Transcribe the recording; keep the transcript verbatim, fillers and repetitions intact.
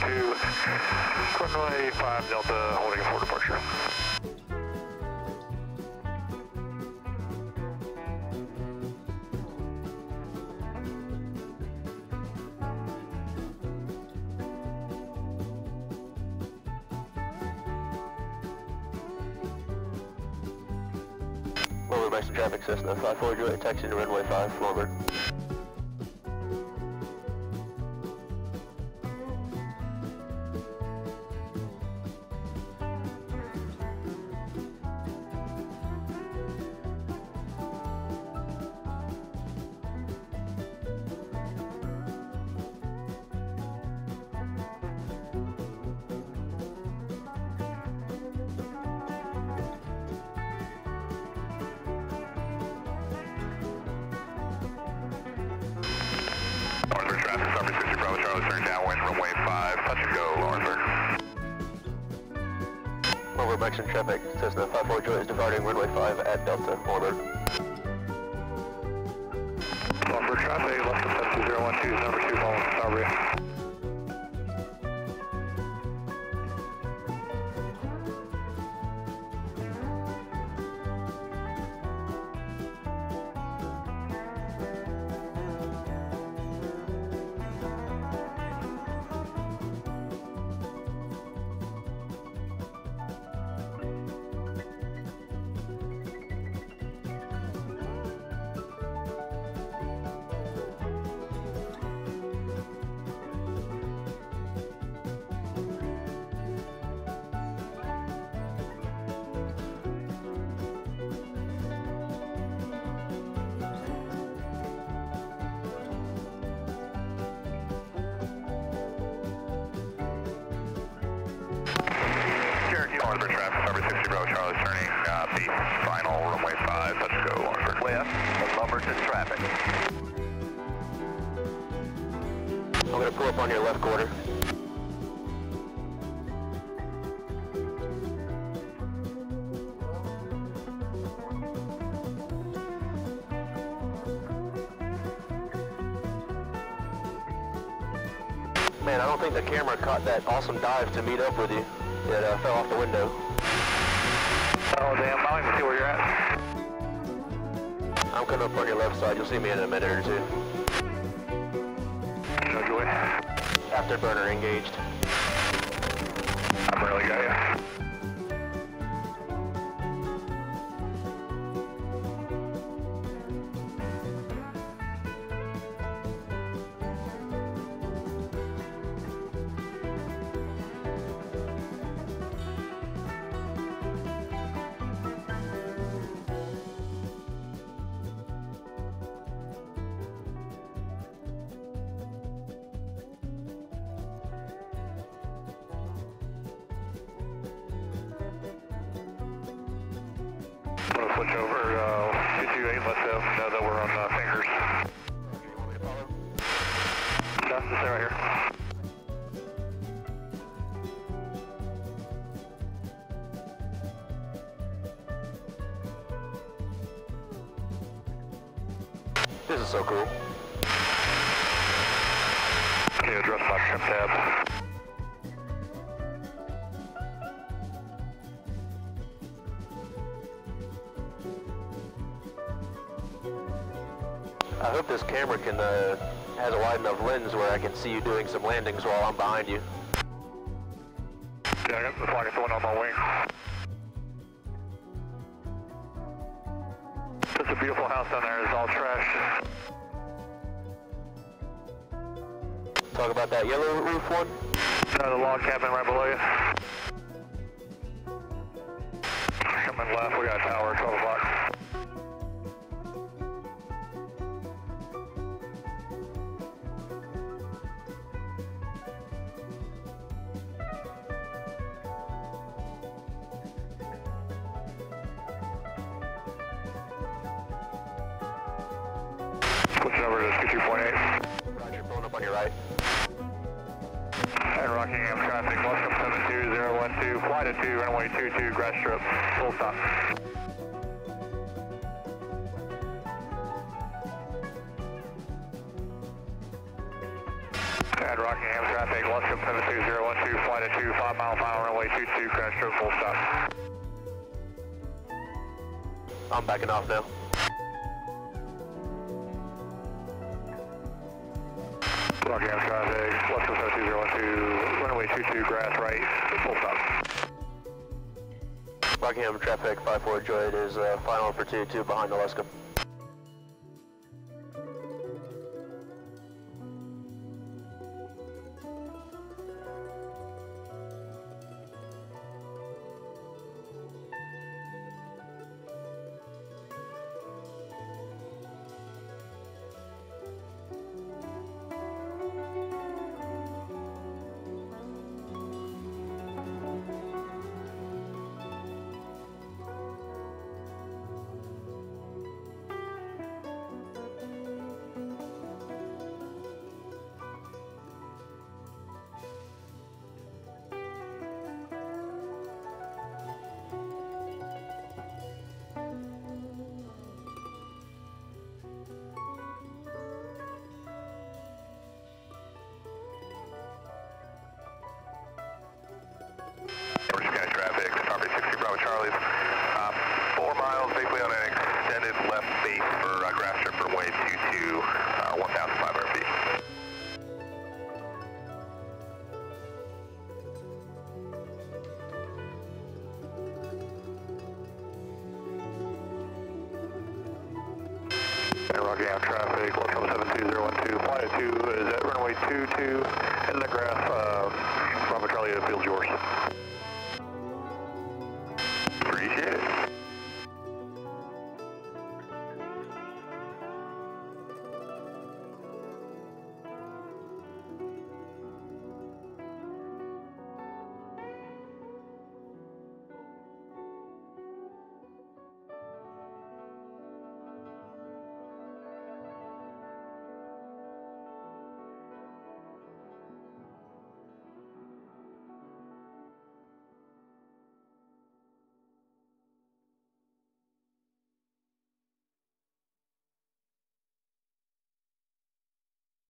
two, runway five Delta, holding for departure. Lower Mexican traffic, Cessna five four, Juliet, taxi to runway five, forward. Arthur traffic, Summer sixty Bravo Charlie, turn downwind, runway five, touch and go, Arthur. Lower Mexican traffic, Cessna five four, Juliet is departing runway five at Delta, forward. Arthur traffic, left of seven two zero one two, number two, following Calgary. Arthur traffic, number sixty Bravo Charlie, turning uh, B, final runway five, let's go, Arthur. Left of Lumberton traffic. I'm going to pull up on your left quarter. Man, I don't think the camera caught that awesome dive to meet up with you. It uh, fell off the window. Oh damn, I don't even see where you're at. I'm coming up on your left side. You'll see me in a minute or two. No joy. Afterburner engaged. I barely got you. I'm going to switch over uh, two two eight, let them know that we're on uh, fingers. You want me to follow? No, just stay right here. This is so cool. Okay, address my trim tab. I hope this camera can uh, has a wide enough lens where I can see you doing some landings while I'm behind you. Yeah, I got the flag of the one on my wing. It's a beautiful house down there. It's all trash. Talk about that yellow roof one. No, the log cabin right below you. Coming left, we got a tower at twelve o'clock. Switching over to two two point eight. Roger, pulling up on your right. And Rockingham traffic, Luscombe seven two zero one two, fly to two, runway two two, grass strip, full stop. And Rockingham traffic, Luscombe seven two zero one two, flight at two, five mile per hour, runway two two, crash strip, full stop. I'm backing off now. Rockingham traffic, Luscombe seven two zero one two, runway two two, grass right, full stop. Rockingham traffic, five four Droid is uh, final for two two behind the Luscombe. Rockingham traffic, Luscombe seven two zero one two, flight at two is at runway two two, in the graph, uh, Bravo Charlie, the field's yours.